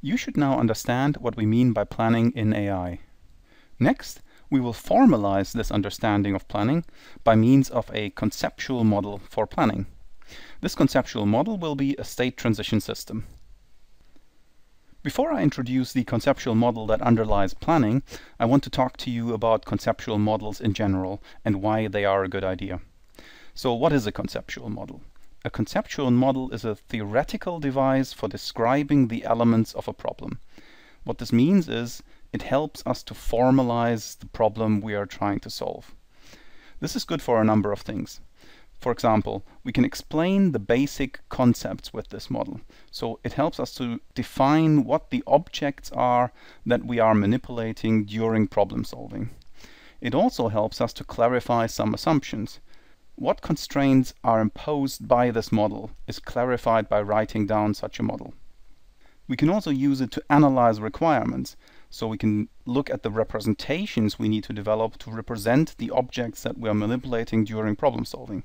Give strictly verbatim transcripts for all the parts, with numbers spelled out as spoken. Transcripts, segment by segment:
You should now understand what we mean by planning in A I. Next, we will formalize this understanding of planning by means of a conceptual model for planning. This conceptual model will be a state transition system. Before I introduce the conceptual model that underlies planning, I want to talk to you about conceptual models in general and why they are a good idea. So what is a conceptual model? A conceptual model is a theoretical device for describing the elements of a problem. What this means is it helps us to formalize the problem we are trying to solve. This is good for a number of things. For example, we can explain the basic concepts with this model. So it helps us to define what the objects are that we are manipulating during problem solving. It also helps us to clarify some assumptions. What constraints are imposed by this model is clarified by writing down such a model. We can also use it to analyze requirements, so we can look at the representations we need to develop to represent the objects that we are manipulating during problem solving.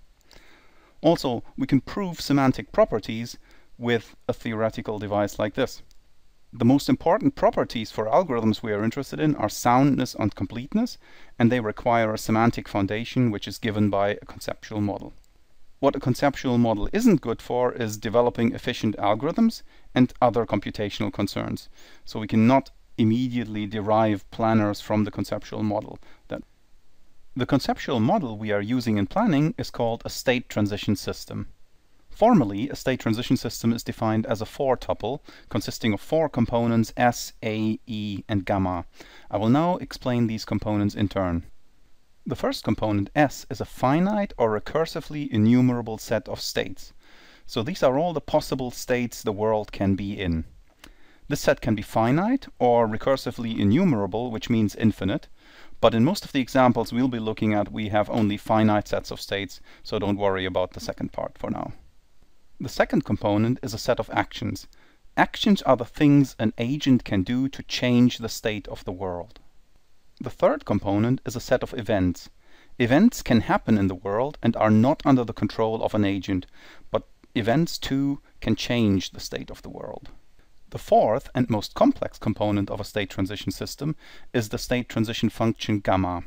Also, we can prove semantic properties with a theoretical device like this. The most important properties for algorithms we are interested in are soundness and completeness, and they require a semantic foundation which is given by a conceptual model. What a conceptual model isn't good for is developing efficient algorithms and other computational concerns. So we cannot immediately derive planners from the conceptual model. That The conceptual model we are using in planning is called a state transition system. Formally, a state transition system is defined as a four-tuple consisting of four components S, A, E, and gamma. I will now explain these components in turn. The first component, S, is a finite or recursively enumerable set of states. So these are all the possible states the world can be in. This set can be finite or recursively enumerable, which means infinite. But in most of the examples we'll be looking at, we have only finite sets of states, so don't worry about the second part for now. The second component is a set of actions. Actions are the things an agent can do to change the state of the world. The third component is a set of events. Events can happen in the world and are not under the control of an agent, but events too can change the state of the world. The fourth and most complex component of a state transition system is the state transition function gamma.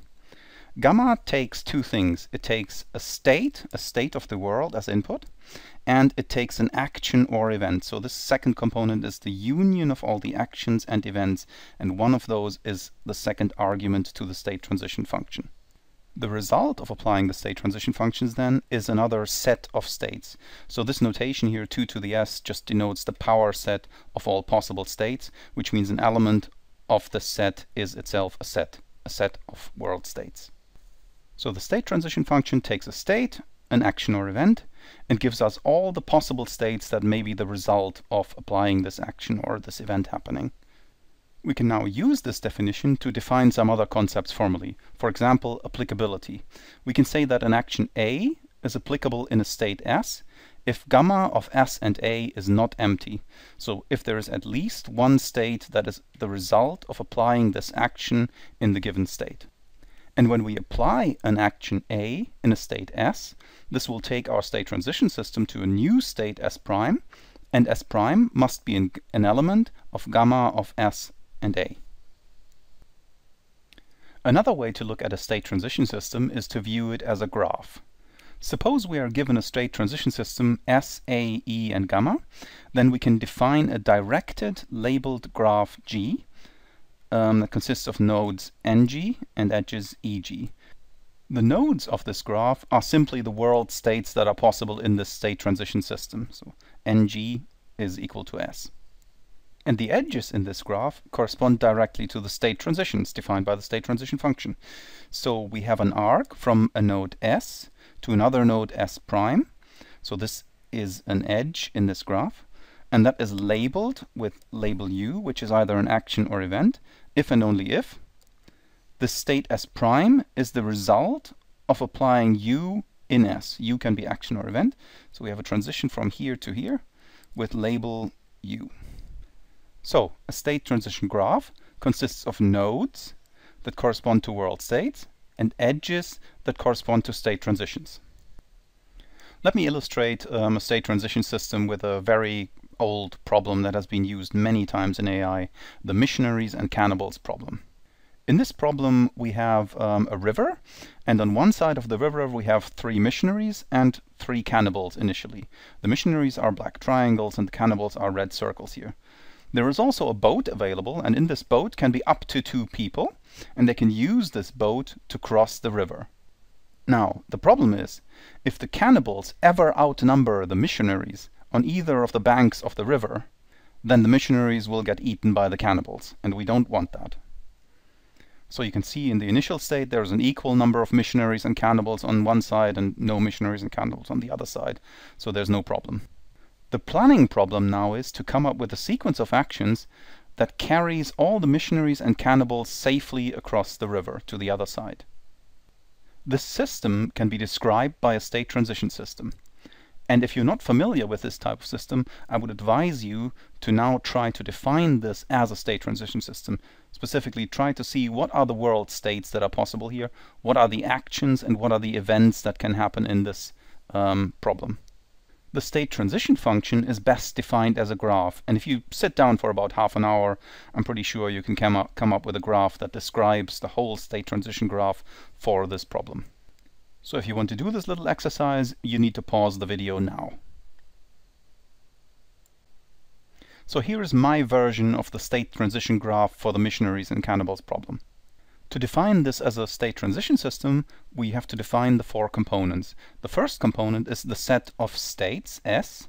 Gamma takes two things. It takes a state, a state of the world as input, and it takes an action or event. So this second component is the union of all the actions and events, and one of those is the second argument to the state transition function. The result of applying the state transition functions then is another set of states. So this notation here, two to the s, just denotes the power set of all possible states, which means an element of the set is itself a set, a set of world states. So the state transition function takes a state, an action or event, and gives us all the possible states that may be the result of applying this action or this event happening. We can now use this definition to define some other concepts formally. For example, applicability. We can say that an action A is applicable in a state S if gamma of S and A is not empty. So if there is at least one state that is the result of applying this action in the given state. And when we apply an action A in a state S, this will take our state transition system to a new state S prime, and S prime must be an, an element of gamma of S and A. Another way to look at a state transition system is to view it as a graph. Suppose we are given a state transition system S, A, E, and gamma, then we can define a directed labeled graph G um, that consists of nodes N G and edges E G. The nodes of this graph are simply the world states that are possible in this state transition system. So N G is equal to S. And the edges in this graph correspond directly to the state transitions defined by the state transition function. So we have an arc from a node S to another node S prime. So this is an edge in this graph, and that is labeled with label U, which is either an action or event, if and only if the state S prime is the result of applying U in S. U can be action or event. So we have a transition from here to here with label U. So a state transition graph consists of nodes that correspond to world states and edges that correspond to state transitions. Let me illustrate um, a state transition system with a very old problem that has been used many times in A I, the Missionaries and Cannibals problem. In this problem we have um, a river, and on one side of the river we have three missionaries and three cannibals initially. The missionaries are black triangles and the cannibals are red circles here. There is also a boat available, and in this boat can be up to two people, and they can use this boat to cross the river. Now, the problem is, if the cannibals ever outnumber the missionaries on either of the banks of the river, then the missionaries will get eaten by the cannibals, and we don't want that. So you can see in the initial state there's an equal number of missionaries and cannibals on one side and no missionaries and cannibals on the other side, so there's no problem. The planning problem now is to come up with a sequence of actions that carries all the missionaries and cannibals safely across the river to the other side. This system can be described by a state transition system. And if you're not familiar with this type of system, I would advise you to now try to define this as a state transition system. Specifically, try to see what are the world states that are possible here, what are the actions, and what are the events that can happen in this um, problem. The state transition function is best defined as a graph, and if you sit down for about half an hour, I'm pretty sure you can come up, come up with a graph that describes the whole state transition graph for this problem. So if you want to do this little exercise, you need to pause the video now. So here is my version of the state transition graph for the missionaries and cannibals problem. To define this as a state transition system, we have to define the four components. The first component is the set of states, S,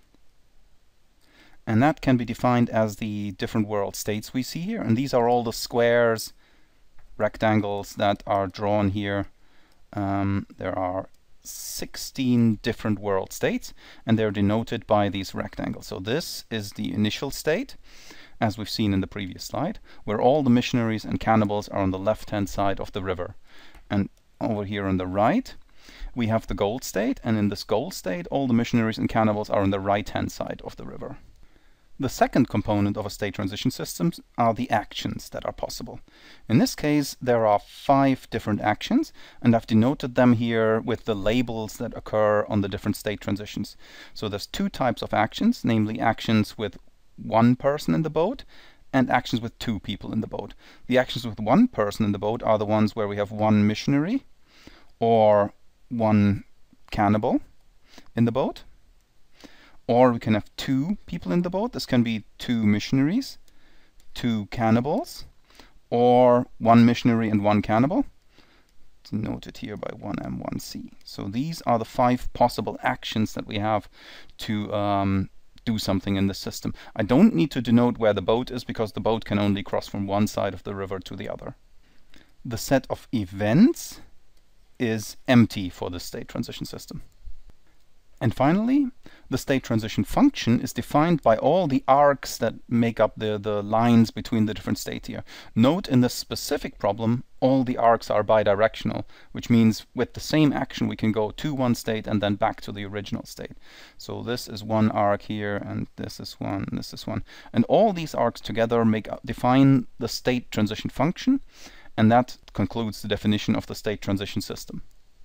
and that can be defined as the different world states we see here, and these are all the squares, rectangles that are drawn here. Um, there are sixteen different world states, and they're denoted by these rectangles. So this is the initial state, as we've seen in the previous slide, where all the missionaries and cannibals are on the left-hand side of the river. And over here on the right, we have the gold state, and in this gold state, all the missionaries and cannibals are on the right-hand side of the river. The second component of a state transition system are the actions that are possible. In this case, there are five different actions, and I've denoted them here with the labels that occur on the different state transitions. So there's two types of actions, namely actions with one person in the boat and actions with two people in the boat. The actions with one person in the boat are the ones where we have one missionary or one cannibal in the boat. Or we can have two people in the boat. This can be two missionaries, two cannibals, or one missionary and one cannibal. It's noted here by one M, one C. So these are the five possible actions that we have to um, do something in the system. I don't need to denote where the boat is because the boat can only cross from one side of the river to the other. The set of events is empty for the state transition system. And finally, the state transition function is defined by all the arcs that make up the, the lines between the different states here. Note in this specific problem, all the arcs are bidirectional, which means with the same action we can go to one state and then back to the original state. So this is one arc here, and this is one, and this is one. And all these arcs together make up, define the state transition function, and that concludes the definition of the state transition system.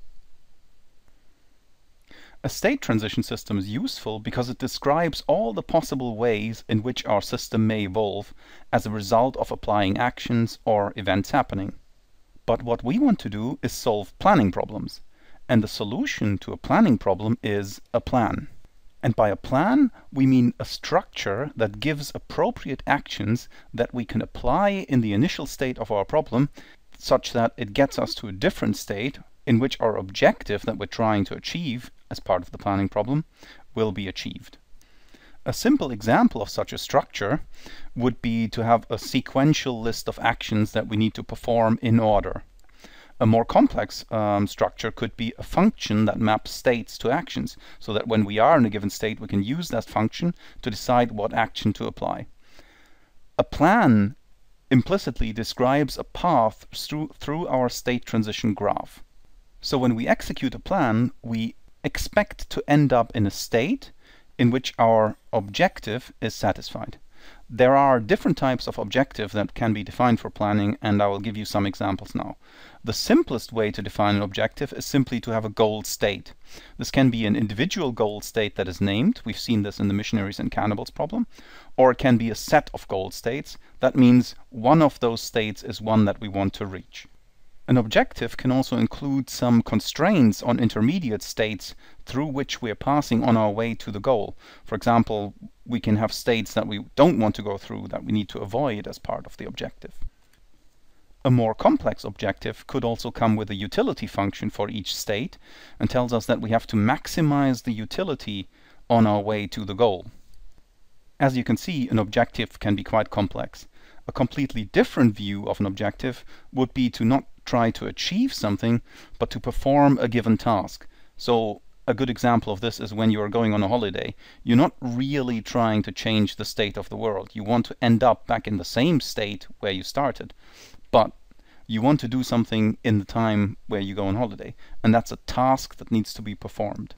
A state transition system is useful because it describes all the possible ways in which our system may evolve as a result of applying actions or events happening. But what we want to do is solve planning problems, and the solution to a planning problem is a plan. And by a plan, we mean a structure that gives appropriate actions that we can apply in the initial state of our problem, such that it gets us to a different state in which our objective that we're trying to achieve as part of the planning problem will be achieved. A simple example of such a structure would be to have a sequential list of actions that we need to perform in order. A more complex um, structure could be a function that maps states to actions, so that when we are in a given state we can use that function to decide what action to apply. A plan implicitly describes a path through, through our state transition graph. So when we execute a plan, we expect to end up in a state in which our objective is satisfied. There are different types of objective that can be defined for planning, and I will give you some examples now. The simplest way to define an objective is simply to have a goal state. This can be an individual goal state that is named. We've seen this in the Missionaries and Cannibals problem. Or it can be a set of goal states. That means one of those states is one that we want to reach. An objective can also include some constraints on intermediate states through which we are passing on our way to the goal. For example, we can have states that we don't want to go through, that we need to avoid as part of the objective. A more complex objective could also come with a utility function for each state and tells us that we have to maximize the utility on our way to the goal. As you can see, an objective can be quite complex. A completely different view of an objective would be to not try to achieve something, but to perform a given task. So a good example of this is when you are going on a holiday. You're not really trying to change the state of the world. You want to end up back in the same state where you started, but you want to do something in the time where you go on holiday, and that's a task that needs to be performed.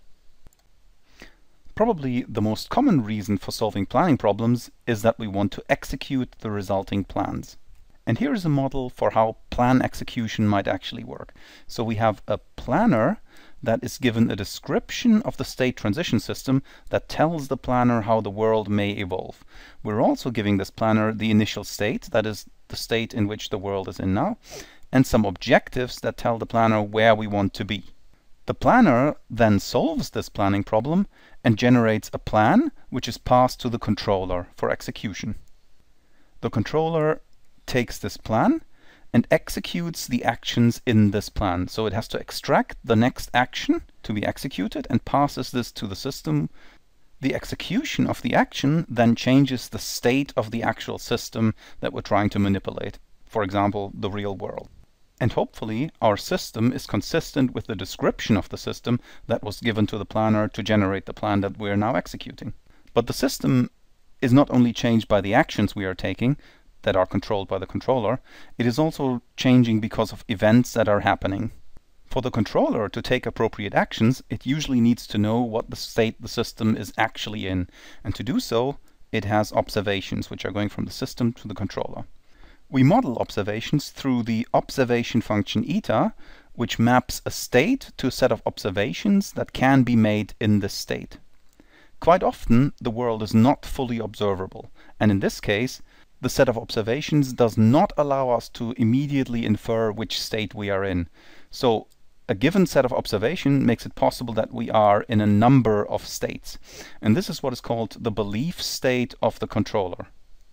Probably the most common reason for solving planning problems is that we want to execute the resulting plans. And here is a model for how plan execution might actually work. So we have a planner that is given a description of the state transition system that tells the planner how the world may evolve. We're also giving this planner the initial state, that is the state in which the world is in now, and some objectives that tell the planner where we want to be. The planner then solves this planning problem and generates a plan which is passed to the controller for execution. The controller takes this plan and executes the actions in this plan. So it has to extract the next action to be executed and passes this to the system. The execution of the action then changes the state of the actual system that we're trying to manipulate, for example, the real world. And hopefully our system is consistent with the description of the system that was given to the planner to generate the plan that we are now executing. But the system is not only changed by the actions we are taking, that are controlled by the controller, it is also changing because of events that are happening. For the controller to take appropriate actions, it usually needs to know what the state the system is actually in, and to do so, it has observations which are going from the system to the controller. We model observations through the observation function eta, which maps a state to a set of observations that can be made in this state. Quite often, the world is not fully observable, and in this case, the set of observations does not allow us to immediately infer which state we are in. So a given set of observation makes it possible that we are in a number of states. And this is what is called the belief state of the controller.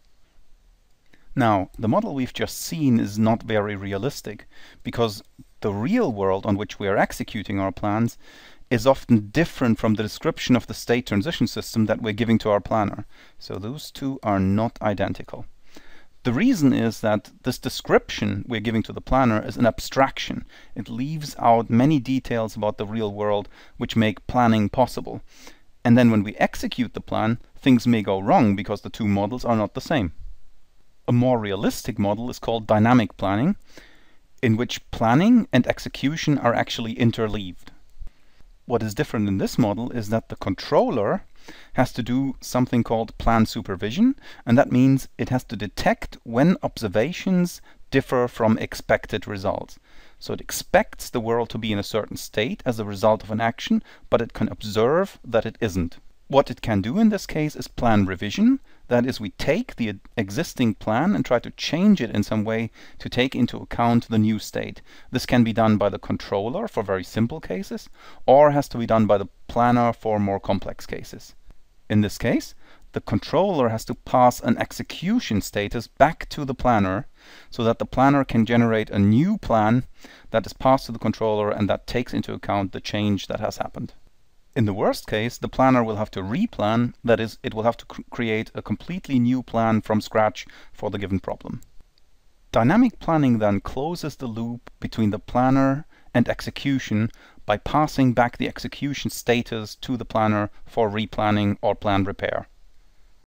Now, the model we've just seen is not very realistic, because the real world on which we are executing our plans is often different from the description of the state transition system that we're giving to our planner. So those two are not identical. The reason is that this description we're giving to the planner is an abstraction. It leaves out many details about the real world which make planning possible. And then when we execute the plan, things may go wrong because the two models are not the same. A more realistic model is called dynamic planning, in which planning and execution are actually interleaved. What is different in this model is that the controller has to do something called plan supervision, and that means it has to detect when observations differ from expected results. So it expects the world to be in a certain state as a result of an action, but it can observe that it isn't. What it can do in this case is plan revision. That is, we take the existing plan and try to change it in some way to take into account the new state. This can be done by the controller for very simple cases, or has to be done by the planner for more complex cases. In this case, the controller has to pass an execution status back to the planner so that the planner can generate a new plan that is passed to the controller and that takes into account the change that has happened. In the worst case, the planner will have to replan, that is, it will have to cr create a completely new plan from scratch for the given problem. Dynamic planning then closes the loop between the planner and execution by passing back the execution status to the planner for replanning or plan repair.